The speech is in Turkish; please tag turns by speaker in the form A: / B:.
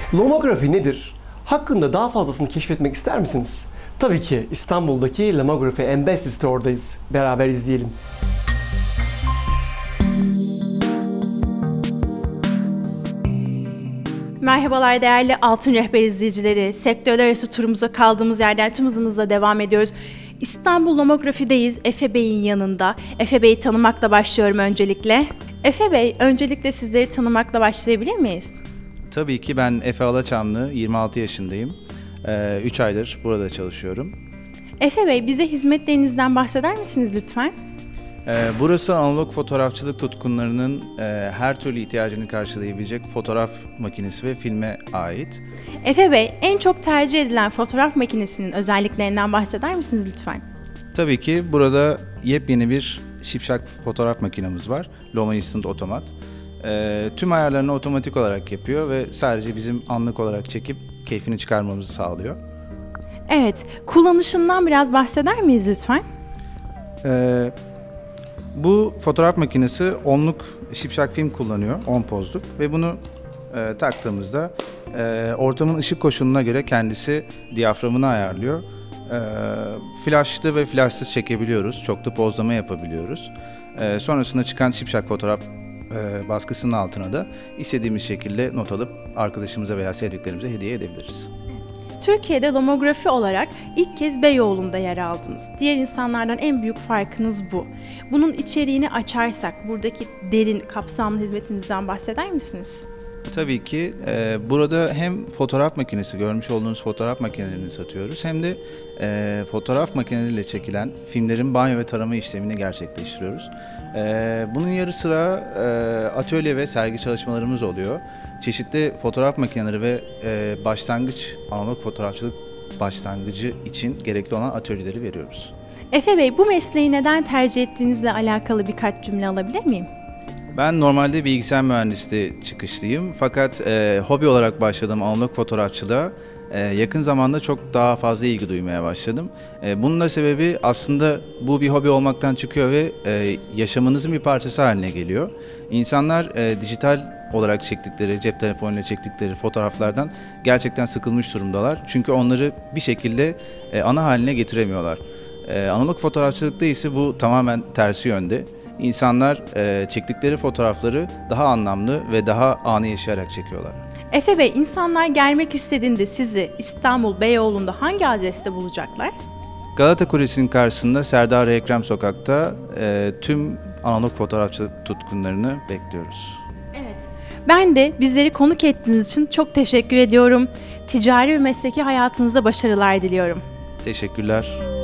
A: Lomografi nedir? Hakkında daha fazlasını keşfetmek ister misiniz? Tabii ki İstanbul'daki Lomografi Embassy Store'dayız. Beraber izleyelim.
B: Merhabalar değerli Altın Rehber izleyicileri. Sektörler arası turumuza kaldığımız yerden tüm hızımızla devam ediyoruz. İstanbul Lomografi'deyiz, Efe Bey'in yanında. Efe Bey'i tanımakla başlıyorum öncelikle. Efe Bey, öncelikle sizleri tanımakla başlayabilir miyiz?
C: Tabii ki ben Efe Alaçamlı, 26 yaşındayım. 3 aydır burada çalışıyorum.
B: Efe Bey, bize hizmetlerinizden bahseder misiniz lütfen?
C: Burası analog fotoğrafçılık tutkunlarının her türlü ihtiyacını karşılayabilecek fotoğraf makinesi ve filme ait.
B: Efe Bey, en çok tercih edilen fotoğraf makinesinin özelliklerinden bahseder misiniz lütfen?
C: Tabii ki burada yepyeni bir şipşak fotoğraf makinemiz var. Loma Instant Otomat. Tüm ayarlarını otomatik olarak yapıyor ve sadece bizim anlık olarak çekip keyfini çıkarmamızı sağlıyor.
B: Evet, kullanışından biraz bahseder miyiz lütfen?
C: Bu fotoğraf makinesi onluk şipşak film kullanıyor, 10 pozluk ve bunu taktığımızda ortamın ışık koşuluna göre kendisi diyaframını ayarlıyor. Flashlı ve flashsız çekebiliyoruz, çoklu pozlama yapabiliyoruz. Sonrasında çıkan şipşak fotoğraf baskısının altına da istediğimiz şekilde not alıp arkadaşımıza veya sevdiklerimize hediye edebiliriz.
B: Türkiye'de lomografi olarak ilk kez Beyoğlu'nda yer aldınız. Diğer insanlardan en büyük farkınız bu. Bunun içeriğini açarsak, buradaki derin, kapsamlı hizmetinizden bahseder misiniz?
C: Tabii ki burada hem fotoğraf makinesi, görmüş olduğunuz fotoğraf makinelerini satıyoruz, hem de fotoğraf makineleriyle çekilen filmlerin banyo ve tarama işlemini gerçekleştiriyoruz. Bunun yanı sıra atölye ve sergi çalışmalarımız oluyor. Çeşitli fotoğraf makineleri ve başlangıç, analog fotoğrafçılık başlangıcı için gerekli olan atölyeleri veriyoruz.
B: Efe Bey, bu mesleği neden tercih ettiğinizle alakalı birkaç cümle alabilir miyim?
C: Ben normalde bilgisayar mühendisliği çıkışlıyım, fakat hobi olarak başladığım analog fotoğrafçılığa yakın zamanda çok daha fazla ilgi duymaya başladım. Bunun da sebebi aslında bu bir hobi olmaktan çıkıyor ve yaşamınızın bir parçası haline geliyor. İnsanlar dijital olarak çektikleri, cep telefonuyla çektikleri fotoğraflardan gerçekten sıkılmış durumdalar. Çünkü onları bir şekilde ana haline getiremiyorlar. Analog fotoğrafçılıkta ise bu tamamen tersi yönde. İnsanlar çektikleri fotoğrafları daha anlamlı ve daha anı yaşayarak çekiyorlar.
B: Efe Bey, insanlar gelmek istediğinde sizi İstanbul Beyoğlu'nda hangi adreste bulacaklar?
C: Galata Kulesi'nin karşısında Serdar Ekrem Sokak'ta tüm analog fotoğrafçılık tutkunlarını bekliyoruz.
B: Evet, ben de bizleri konuk ettiğiniz için çok teşekkür ediyorum. Ticari ve mesleki hayatınızda başarılar diliyorum.
C: Teşekkürler.